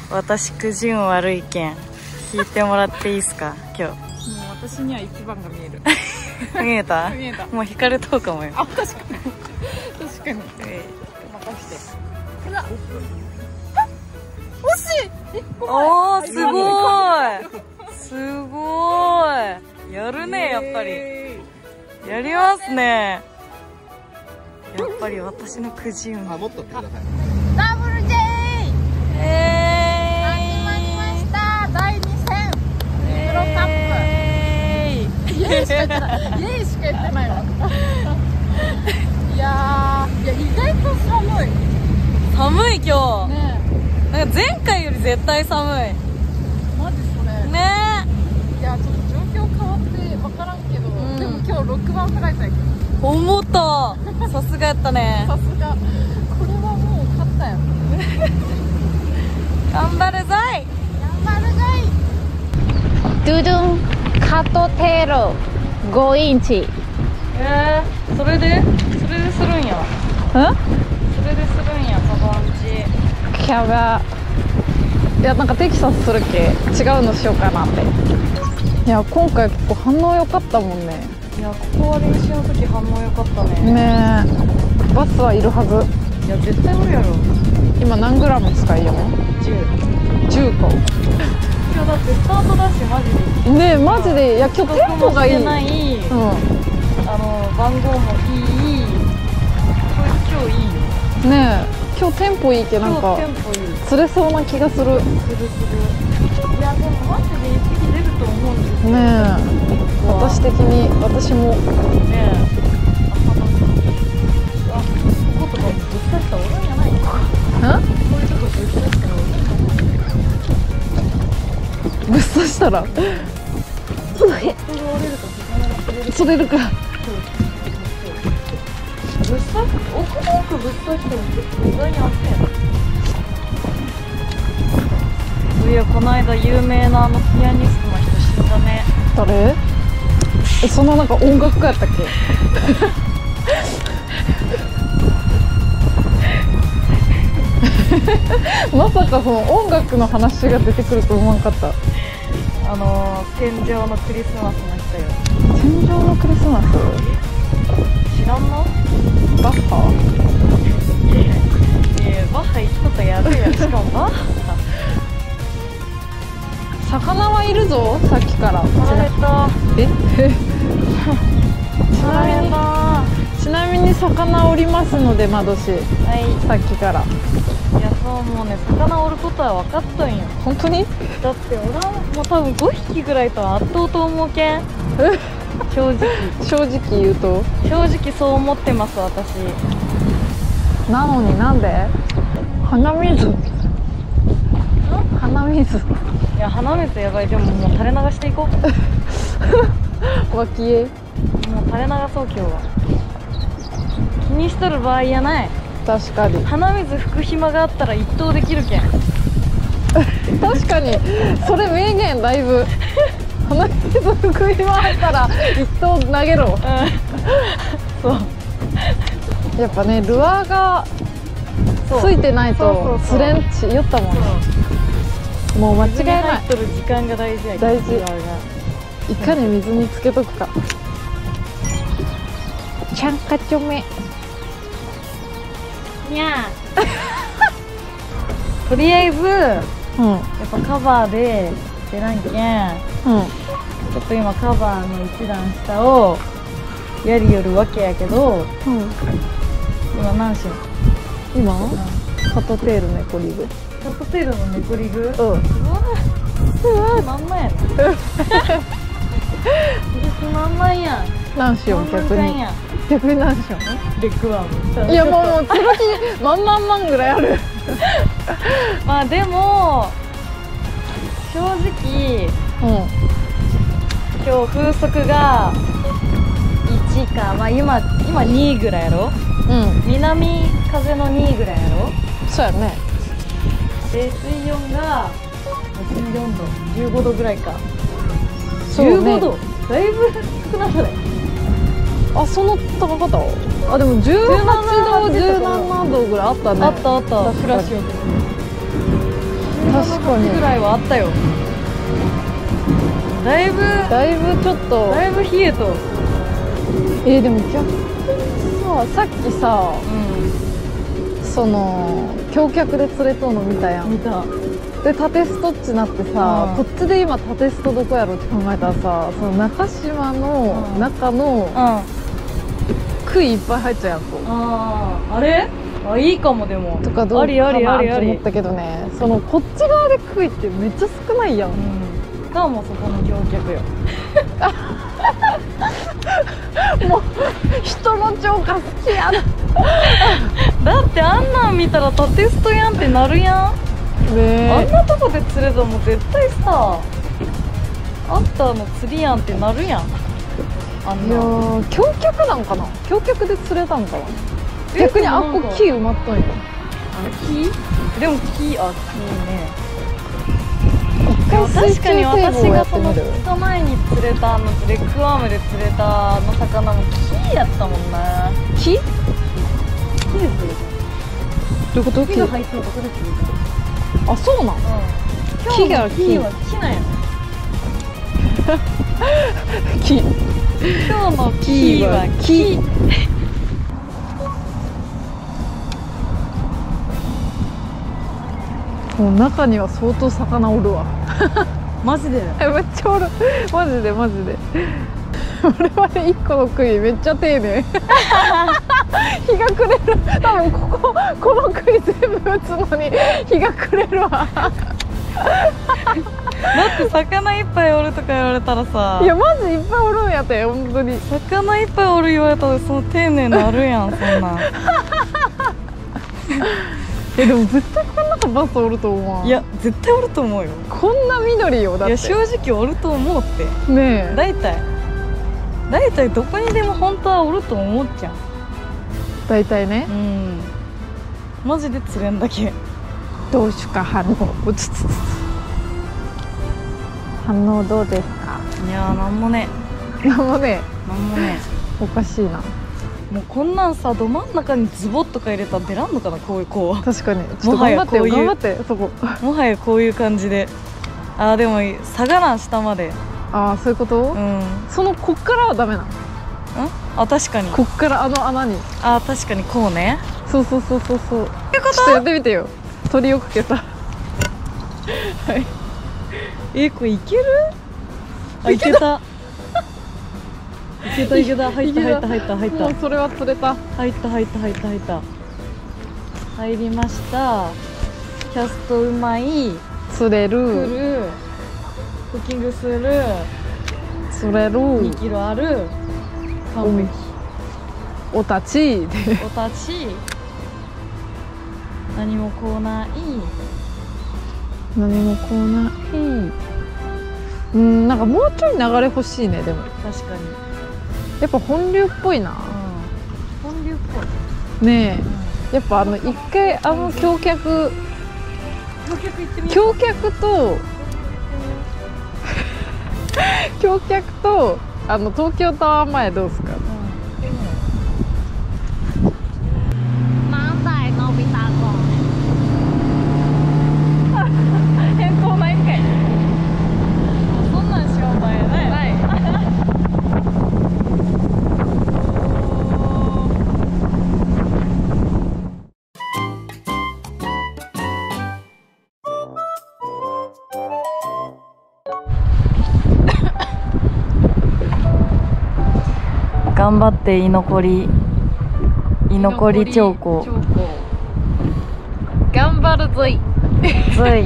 私くじ運悪いけん引いてもらっていいですか今日。 もう私には一番が見える。 見えた？ 見えた。 もう引かれとうかもよ。 あ、確かに。確かに。任して。ほら。惜しい。 おー、すごーい。すごーい。やるね、やっぱり。やりますね。やっぱり私のくじ運。 あ、もっとってください。 ダブル J。始まりました。第2戦。プロカップ。イエーイしか言ってない。イエーイしか言ってないわ。いや意外と寒い。 寒い今日。 ねなんか前回より絶対寒い。 マジそれ。 ねいやちょっと状況変わって分からんけど、でも今日6番フライトやけど。 思った。さすがやったね。 さすが。これはもう勝ったよ。 頑張るぞい。 頑張るぞい。ドゥドゥンカトテーロ5インチ。 それでするんや。それでするんや、カバンチ。 キャバ。いやなんかテキサスするけ違うのしようかなって。いや今回結構反応良かったもんね。 いや、ここは練習の時反応良かったね。 ねえ、バスはいるはず。 いや、絶対おるやろ。 今何グラム使いよね。10個。 今日だってスタートダッシュマジでねえマジで。いや今日テンポがいい。 ない、番号もいい。今日いいよ。 ねえ今日テンポいいけ、なんかテンポいい。 釣れそうな気がする。 いやでもマジで一匹出ると思うんですよねえ私的に。私もねえ。あ、こことかぶっ刺したらおらんやないか。こういうとこぶっ刺したらおらんやない。 ぶっ刺したらそれるか。 ぶっ刺す、奥の奥ぶっ刺しても結構意外にあったやん。そういや、この間有名なピアニストの人死んだね。 誰？そんななんか音楽家やったっけ？まさかその音楽の話が出てくると思わんかった。 天井のクリスマスの人よ。 天井のクリスマス？ 知らんの？ バッハ？ いやバッハ行くことやるやん。しかもバッハ魚はいるぞさっきから。 釣られた。 ちなみに魚おりますので、マドシ。 はい。 さっきから。 いや、そう、もうね、魚おることは分かったんよ。 本当に？ だっておらん、もう多分5匹ぐらいとは圧倒と思うけん。正直言うと。 正直そう思ってます、私。 なのになんで？鼻水。 いや、鼻水やばい。でももう垂れ流していこう。 脇へ。 もう垂れ流そう今日は。気にしとる場合やない。 確かに。 鼻水拭く暇があったら一投できるけん。 確かにそれ名言だいぶ。鼻水拭く暇あったら一投投げろ。 そう。 やっぱね、ルアーがついてないと釣れんち言ったもんね。もう間違いない。 入っとる時間が大事やけん。 大事。いかに水につけとくか。ちゃんかちょめ。 にゃー。とりあえず、やっぱカバーで出らんけん。ちょっと今カバーの一段下をやりよるわけやけど、今何しよう？ 今？カトテールネコリグ。 カトテールのネコリグ？ うわなんなんやねん。なんなんやん。 何しよう逆に何しよう？ レッグワーム。 いやもう続き万ぐらいある。 まあでも正直、今日風速が1か、まあ今2ぐらいやろ。南風の2ぐらいやろ。 そうやね。 で水温が14度15度ぐらいか。 15 度だいぶ少なくない？ あ、その高かった？あ、でも18度17度ぐらいあったね。 あったフラッシュ。 確かにぐらいはあったよ。だいぶちょっとだいぶ冷えと。 でも逆にさっきさその橋脚で釣れとうの見たやん。 見た。 で縦ストッチなってさ、こっちで今縦ストどこやろって考えたらさ、その中島の中の杭いっぱい入っちゃうやんこう。 あれいいかも。でもとかどうかなと思ったけどね、そのこっち側で杭ってめっちゃ少ないやん。 かもそこの橋脚よ。 もう人の超過好きやな。 だってあんなん見たら縦ストやんってなるやん。 ねあんなとこで釣れたらもう絶対さ、あんたの釣りやんってなるやん。あんいやな橋脚なんかな、橋脚で釣れたんかな。逆にあっこ木埋まっとんや。 木でも木ね。 一回水中確かに私堤防やがそのってみる。 2日前に釣れたレッグワームで釣れたあの魚も木やったもんな。 木木で釣れた。 どういうこと？ 木が入ったとこで釣れた。 あ、そうなん。 木は木なんや。 木。 今日の木は木。 もう中には相当魚おるわ。 マジで。 めっちゃおる。マジでマジで。俺はね、1個の杭めっちゃ丁寧。日が暮れる。多分この杭全部打つのに日が暮れるわ。 だって魚いっぱいおるとか言われたらさ、 いやマジいっぱいおるんやって本当に。 魚いっぱいおる言われたらその丁寧なあるやんそんなん。 でも絶対こん中バスおると思うわ。 いや絶対おると思うよ。 こんな緑よだって。 いや正直おると思うって。 ねえ。 大体どこにでも本当はおると思っちゃう。 大体ね。 マジで釣れんだけ。 どうしようか反応。反応どうですか。 いやなんもね。 なんもね。おかしいな。 もうこんなんさど真ん中にズボッとか入れたら出らんのかなこう確かに。ちょっと頑張ってよ頑張ってそこ。 もはやこういう感じで。でも下がらん下まで。 そういうこと？そのこっからはダメなの？ 確かにこっからあの穴に。 確かにこうね。 そう。ちょっとやってみてよ。鳥をかけた。はい。 これいける？いけた。いけた。入った。 もうそれは釣れた。 入った。入りました。キャストうまい。 釣れる。 クッキングする。 釣れる。 2キロある。完璧。 お立ちで。 何もこうない。 なんかもうちょい流れ欲しいね。でも確かにやっぱ本流っぽいな。 本流っぽいねえ。やっぱ一回橋脚と東京タワー前どうすか。 なんだいのび太くん。 変更ないんかい。 そんなんしようとやない。頑張って居残り兆候。 頑張るぞい。 ずい。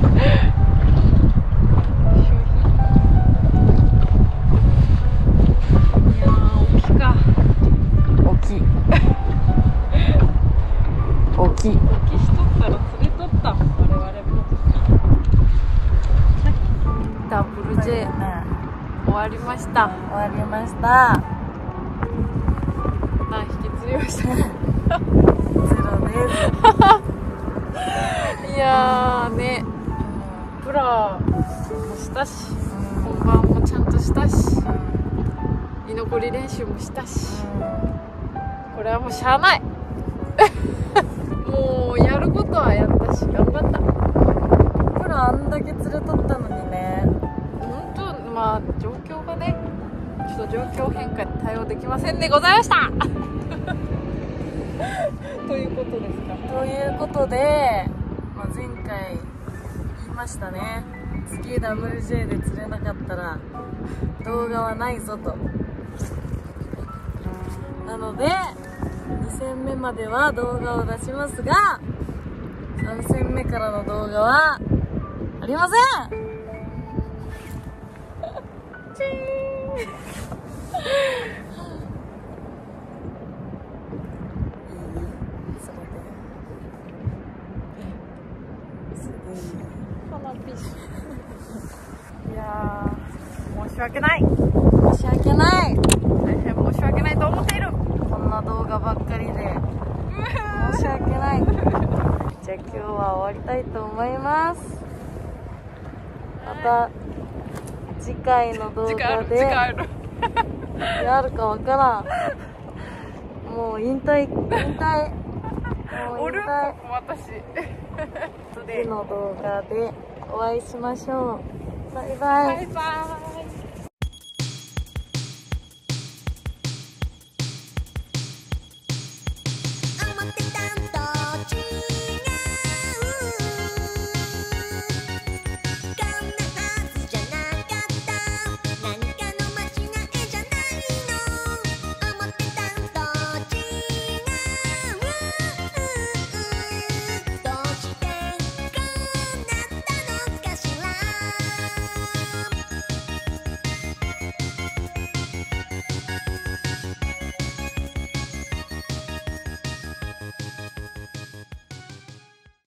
いや大きか。 大きい。 大きしとったら釣れとった我々も。ダブル J 終わりました。何匹釣りました？ ゼロです。 いやーね、プラもしたし、本番もちゃんとしたし、居残り練習もしたし、これはもうしゃあないもうやることはやったし頑張った。 あんだけ連れとったのにね。 本当、まあ状況がね、ちょっと状況変化に対応できませんでございました。ということですか。 ということで、まあ、前回言いましたね。次 WJ で釣れなかったら動画はないぞと。なので2戦目までは動画を出しますが、3戦目からの動画はありません。チーンいやー、申し訳ない。 申し訳ない。 大変申し訳ないと思っている。 こんな動画ばっかりで申し訳ない。じゃあ今日は終わりたいと思います。また次回の動画であるあるかわからん。もう引退もう引おる退。 私次の動画でお会いしましょう。バイバイ。 バイバーイ。